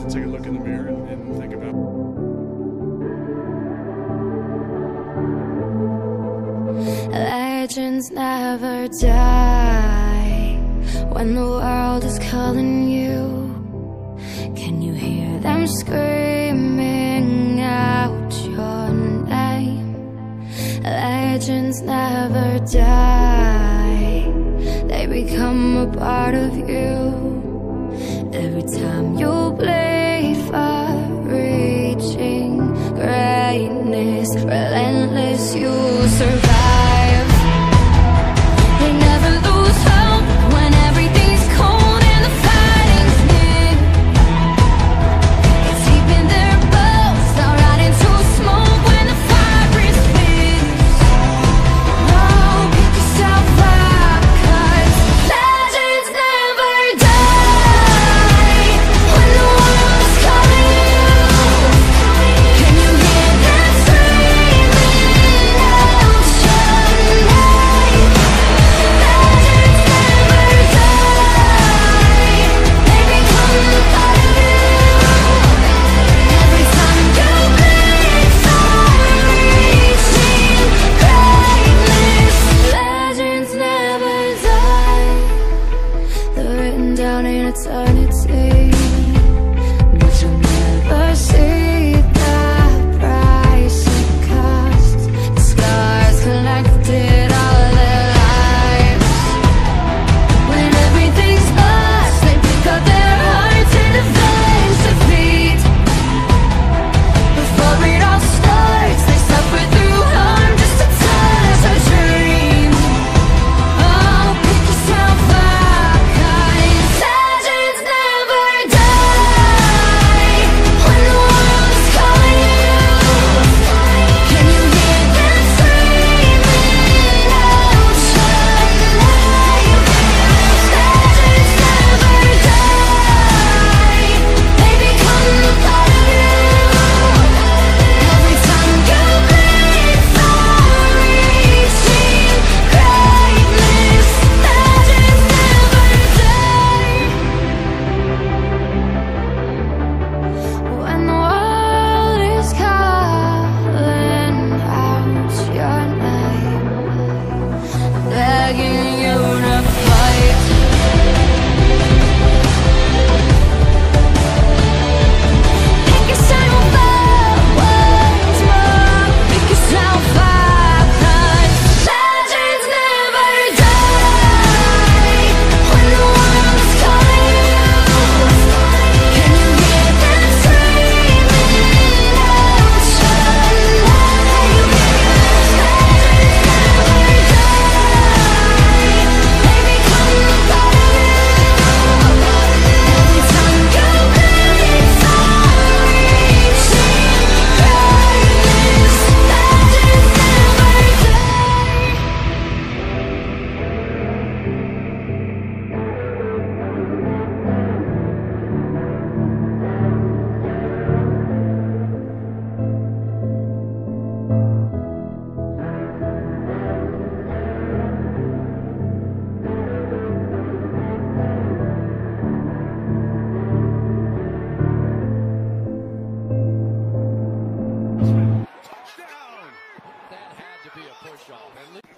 to take a look in the mirror and think about. Legends never die when the world is calling you. Can you hear them screaming out your name? Legends never die, they become a part of you. Every time you bleed for reaching greatness, relentless, you survive. They never lose hope when everything's cold and the fighting's near. It's deep in their bones, they'll rot into smoke when the fire is fierce. No, pick yourself up, 'cause legends never die when the world is calling you. Can you hear them screaming out your name? Legends never die, they become a part of you. Every time you bleed for reaching greatness, legends never die. They're written down in eternity, but you'll never see the price it costs. The scars collected all their lives. When everything's lost, they pick up their hearts and avenge defeat. Before it all starts, they suffer through harm just to touch a dream. Oh, pick yourself up, 'cause legends never die when the world is calling you. Can you hear them screaming out your name? Legends never die, they become a part of you. Every time you bleed for reaching greatness, legends never die. When the world is calling out your name, begging you to fight. Pick yourself up once more. Pick yourself up, 'cause legends never die when the world is calling you. Can you hear them screaming out your name? Legends never die, they become a part of you. Every time you bleed for reaching greatness, legends never die. Touchdown! That had to be a push-off.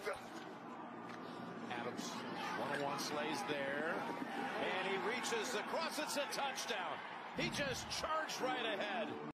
Adams, one-on-one slays there. And he reaches across. It's a touchdown. He just charged right ahead.